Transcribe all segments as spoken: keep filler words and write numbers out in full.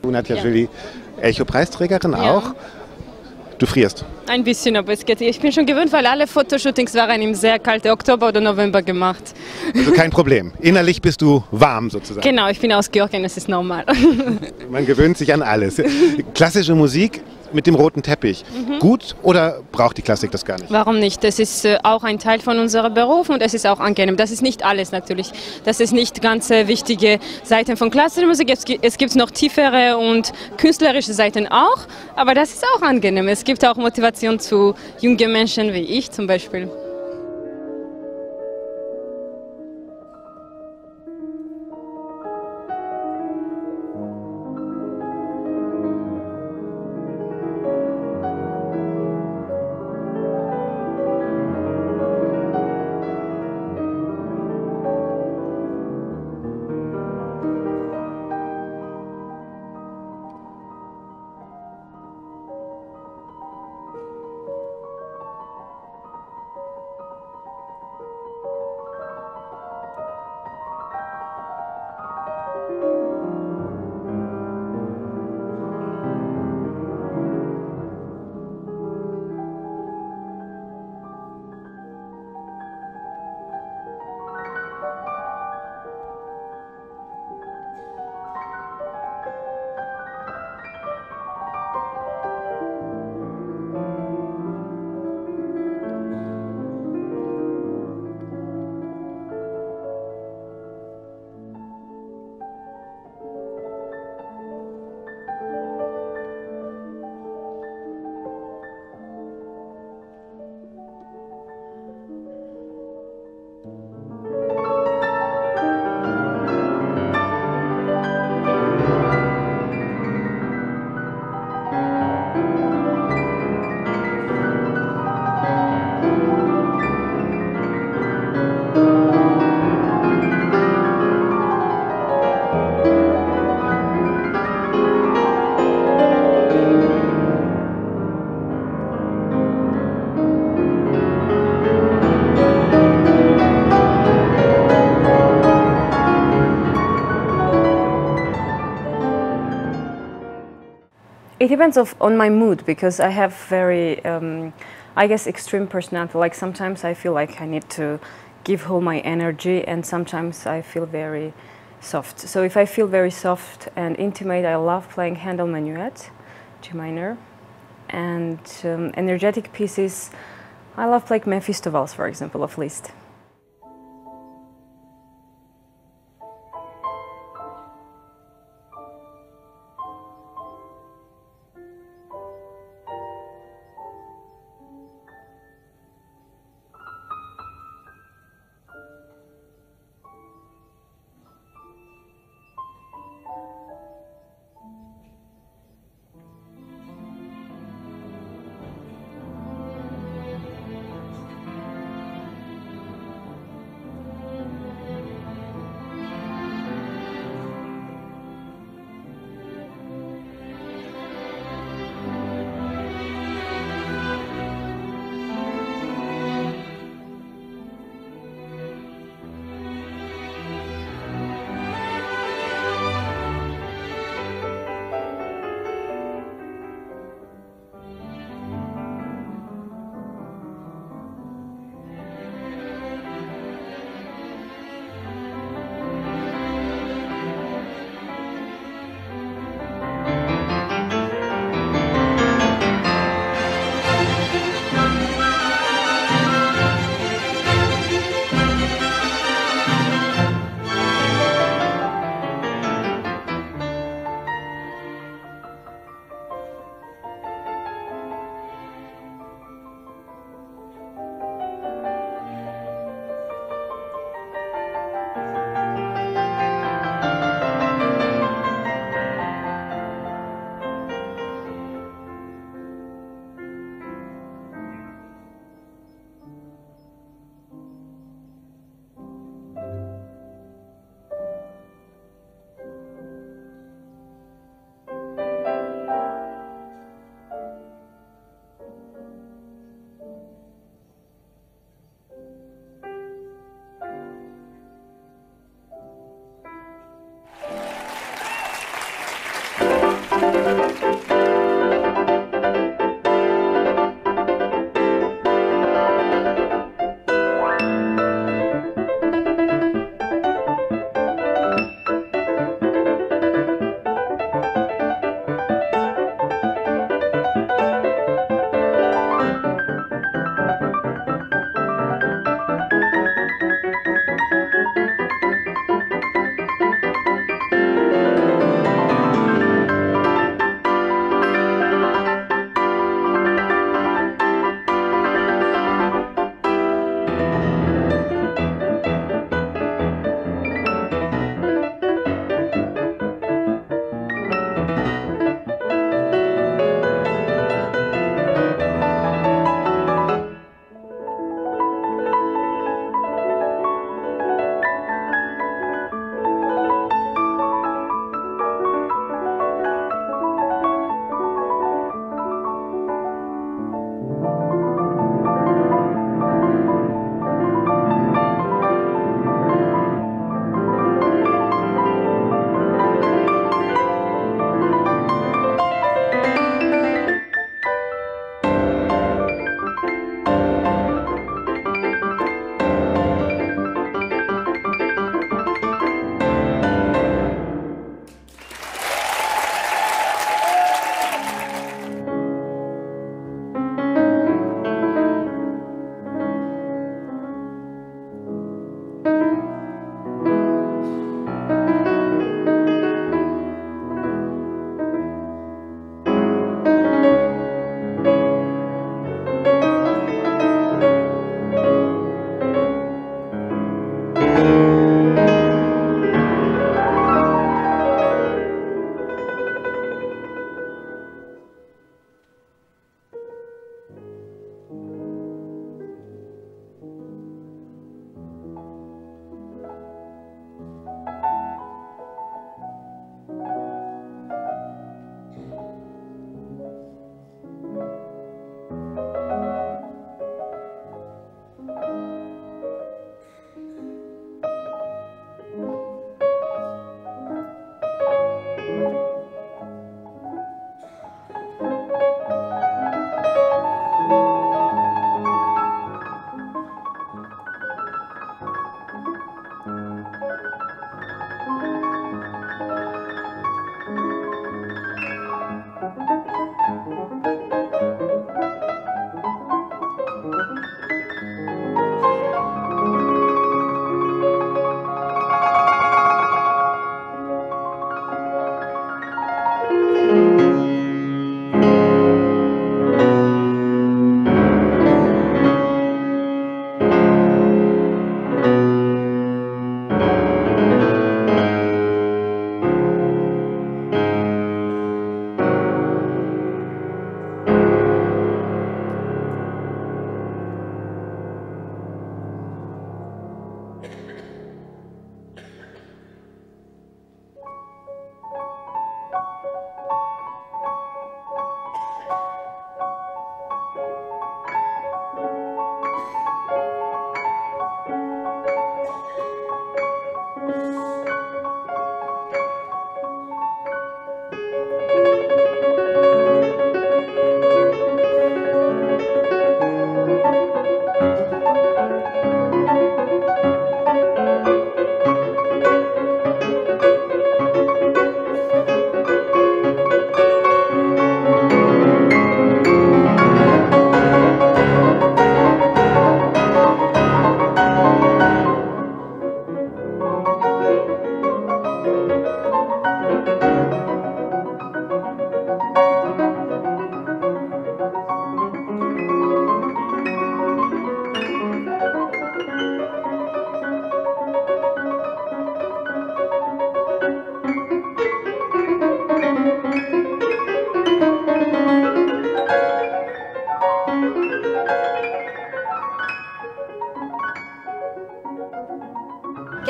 Nadja Ja. Gilly, Echo-Preisträgerin Ja. auch. Du frierst. Ein bisschen, aber es geht. Ich bin schon gewöhnt, weil alle Fotoshootings waren im sehr kalten Oktober oder November gemacht. Also kein Problem. Innerlich bist du warm sozusagen. Genau, ich bin aus Georgien, das ist normal. Man gewöhnt sich an alles. Klassische Musik mit dem roten Teppich. Gut oder braucht die Klassik das gar nicht? Warum nicht? Das ist äh, auch ein Teil von unserem Beruf und es ist auch angenehm. Das ist nicht alles natürlich. Das ist nicht ganz äh, wichtige Seiten von klassischer Musik. Es gibt, es gibt noch tiefere und künstlerische Seiten auch, aber das ist auch angenehm. Es gibt auch Motivation zu jungen Menschen wie ich zum Beispiel. It depends of, on my mood because I have very, um, I guess, extreme personality. Like sometimes I feel like I need to give all my energy, and sometimes I feel very soft. So if I feel very soft and intimate, I love playing Handel Minuet, G minor, and um, energetic pieces. I love playing Mephistopheles, for example, of Liszt.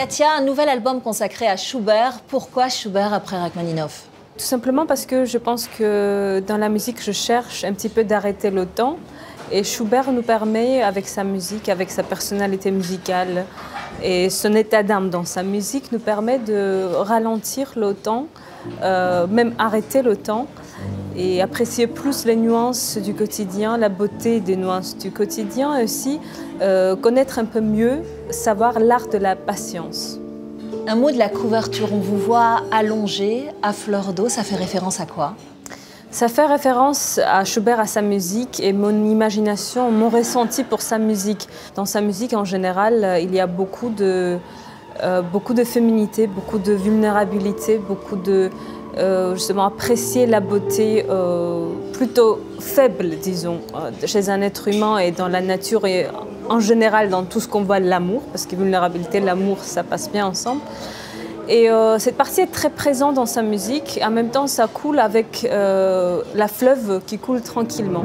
Katia, un nouvel album consacré à Schubert. Pourquoi Schubert après Rachmaninoff? Tout simplement parce que je pense que dans la musique, je cherche un petit peu d'arrêter le temps. Et Schubert nous permet, avec sa musique, avec sa personnalité musicale et son état d'âme dans sa musique, nous permet de ralentir le temps, euh, même arrêter le temps, et apprécier plus les nuances du quotidien, la beauté des nuances du quotidien, et aussi euh, connaître un peu mieux, savoir l'art de la patience. Un mot de la couverture, on vous voit allongé, à fleur d'eau, ça fait référence à quoi? Ça fait référence à Schubert, à sa musique et mon imagination, mon ressenti pour sa musique. Dans sa musique, en général, il y a beaucoup de, euh, beaucoup de féminité, beaucoup de vulnérabilité, beaucoup de, euh, justement, apprécier la beauté euh, plutôt faible, disons, euh, chez un être humain et dans la nature et en général dans tout ce qu'on voit de l'amour, parce que vulnérabilité et l'amour, ça passe bien ensemble. Et euh, cette partie est très présente dans sa musique. En même temps, ça coule avec euh, la fleuve qui coule tranquillement.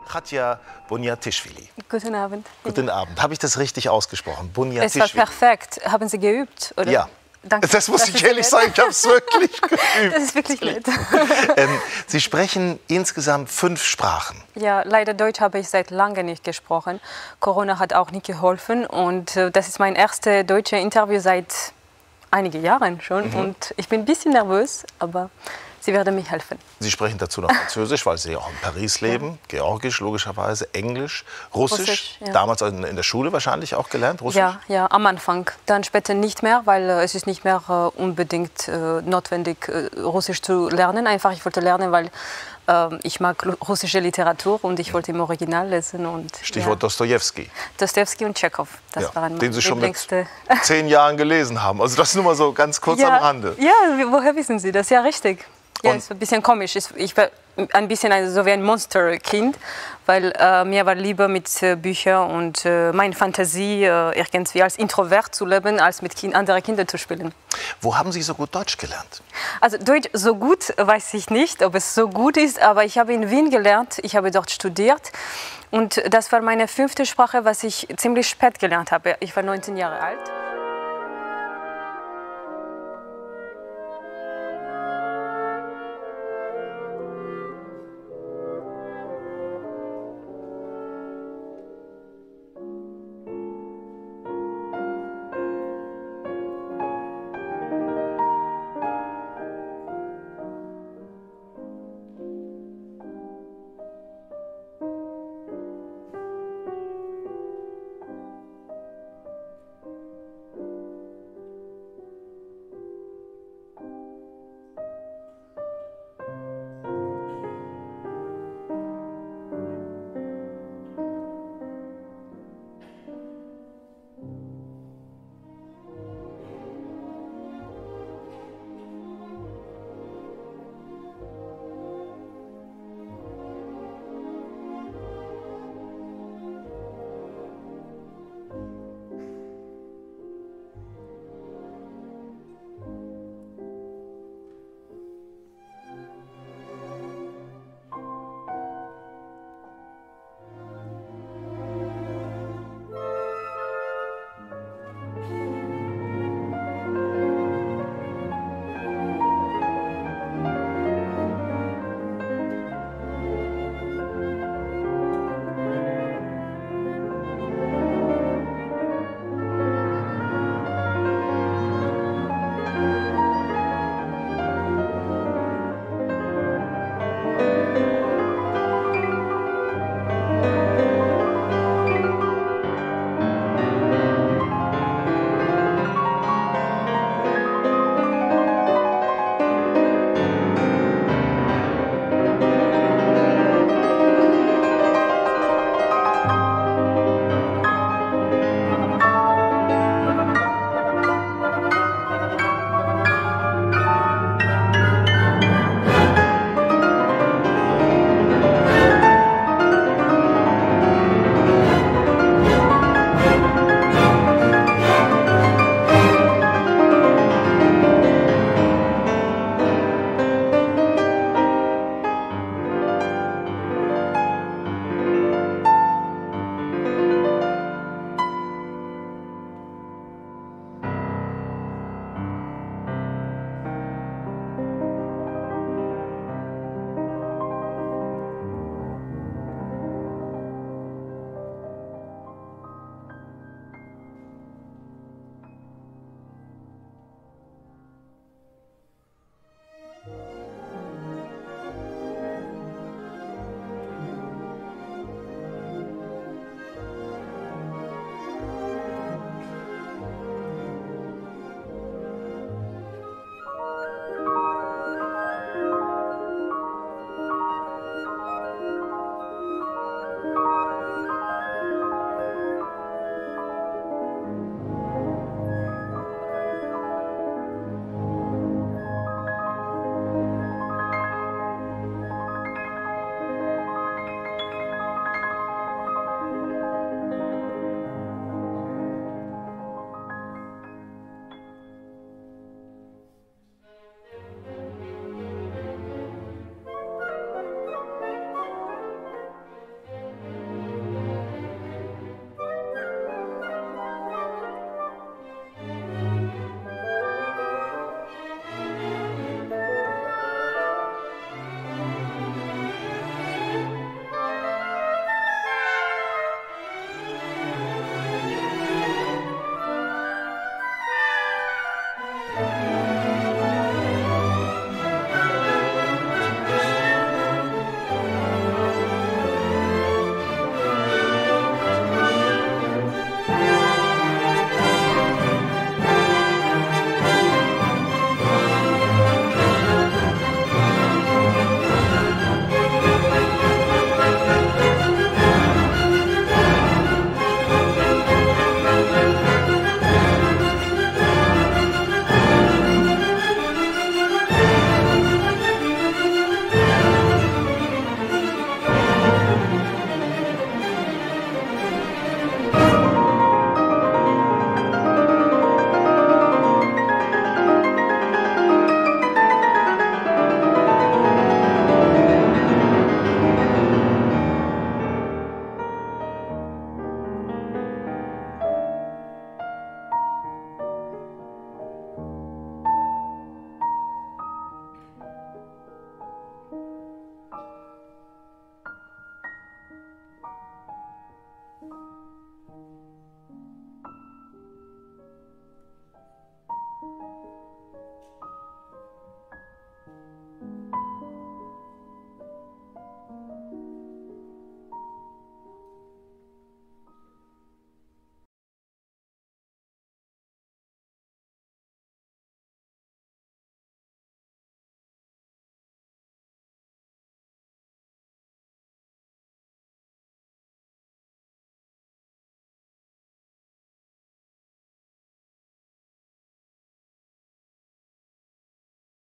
Katja Buniatishvili. Guten Abend. Guten Abend. Habe ich das richtig ausgesprochen? Es war perfekt. Haben Sie geübt, oder? Ja. Danke. Das muss das ich ehrlich sagen, ich habe es wirklich geübt. Das ist wirklich nett. Ähm, Sie sprechen insgesamt fünf Sprachen. Ja, leider Deutsch habe ich seit langem nicht gesprochen. Corona hat auch nicht geholfen und äh, das ist mein erstes deutsches Interview seit einigen Jahren schon. Mhm. Und ich bin ein bisschen nervös, aber Sie werden mir helfen. Sie sprechen dazu noch Französisch, weil Sie auch in Paris leben, ja. Georgisch logischerweise, Englisch, Russisch, Russisch ja. Damals in, in der Schule wahrscheinlich auch gelernt, Russisch? Ja, ja, am Anfang. Dann später nicht mehr, weil äh, es ist nicht mehr äh, unbedingt äh, notwendig, äh, Russisch zu lernen. Einfach, ich wollte lernen, weil äh, ich mag russische Literatur und ich wollte im Original lesen. Und, Stichwort ja. Dostojewski. Dostojewski und Tschechow, das ja, waren den Sie schon mit zehn Jahren gelesen haben. Also das nur mal so ganz kurz ja, am Rande. Ja, woher wissen Sie das? Ja, richtig. Ja, ist ein bisschen komisch. Ich war ein bisschen ein, so wie ein Monsterkind, weil äh, mir war lieber mit äh, Büchern und äh, meine Fantasie äh, irgendwie als Introvert zu leben, als mit kind, anderen Kindern zu spielen. Wo haben Sie so gut Deutsch gelernt? Also Deutsch so gut weiß ich nicht, ob es so gut ist, aber ich habe in Wien gelernt, ich habe dort studiert und das war meine fünfte Sprache, was ich ziemlich spät gelernt habe. Ich war neunzehn Jahre alt.